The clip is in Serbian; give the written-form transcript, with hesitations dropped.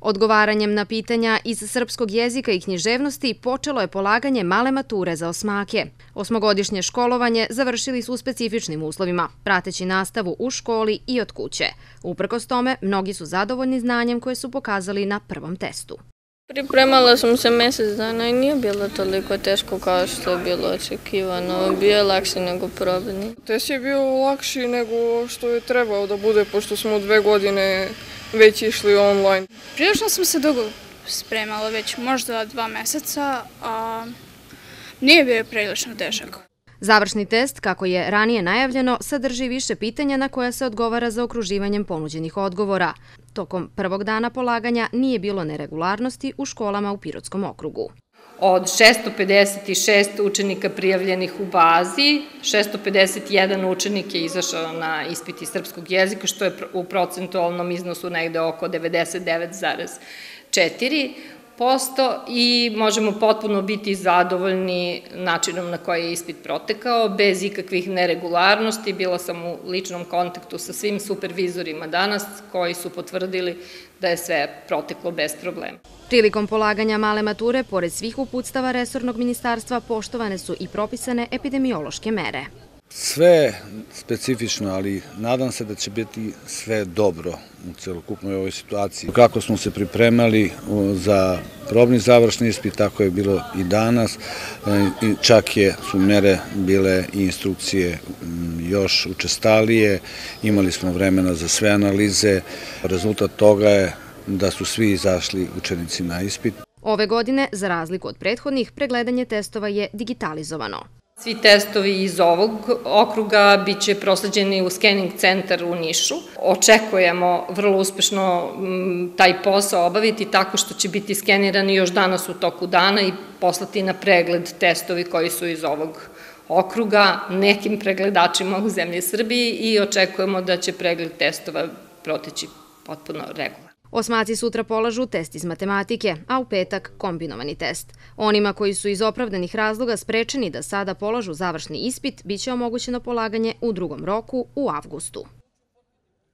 Odgovaranjem na pitanja iz srpskog jezika i književnosti počelo je polaganje male mature za osmake. Osmogodišnje školovanje završili su u specifičnim uslovima, prateći nastavu u školi i od kuće. Uprkos tome, mnogi su zadovoljni znanjem koje su pokazali na prvom testu. Pripremala sam se mjesec dana i nije bilo toliko teško kao što je bilo očekivano. Bio je lakši nego probni. Test je bio lakši nego što je trebao da bude, pošto smo 2 godine već išli online. Prilično sam se dugo spremala, već možda 2 meseca, a nije bio prilično težak. Završni test, kako je ranije najavljeno, sadrži više pitanja na koja se odgovara zaokruživanjem ponuđenih odgovora. Tokom prvog dana polaganja nije bilo neregularnosti u školama u Pirotskom okrugu. Od 656 učenika prijavljenih u bazi, 651 učenik je izašao na ispit iz srpskog jezika, što je u procentualnom iznosu negde oko 99,4%. I možemo potpuno biti zadovoljni načinom na koji je ispit protekao, bez ikakvih neregularnosti. Bila sam u ličnom kontaktu sa svim supervizorima danas koji su potvrdili da je sve proteklo bez problema. Prilikom polaganja male mature, pored svih uputstava resornog ministarstva, poštovane su i propisane epidemiološke mere. Sve specifično, ali nadam se da će biti sve dobro u celokupnoj ovoj situaciji. Kako smo se pripremali za probni završni ispit, tako je bilo i danas. Čak su mere bile i instrukcije još učestalije. Imali smo vremena za sve analize. Rezultat toga je da su svi izašli učenici na ispit. Ove godine, za razliku od prethodnih, pregledanje testova je digitalizovano. Svi testovi iz ovog okruga biće prosleđeni u skening centar u Nišu. Očekujemo vrlo uspešno taj posao obaviti tako što će biti skenirani još danas u toku dana i poslati na pregled testovi koji su iz ovog okruga nekim pregledačima u zemlji Srbiji i očekujemo da će pregled testova proteći potpuno regularno. Osmaci sutra polažu test iz matematike, a u petak kombinovani test. Onima koji su iz opravdanih razloga sprečeni da sada polažu završni ispit, biće omogućeno polaganje u drugom roku u avgustu.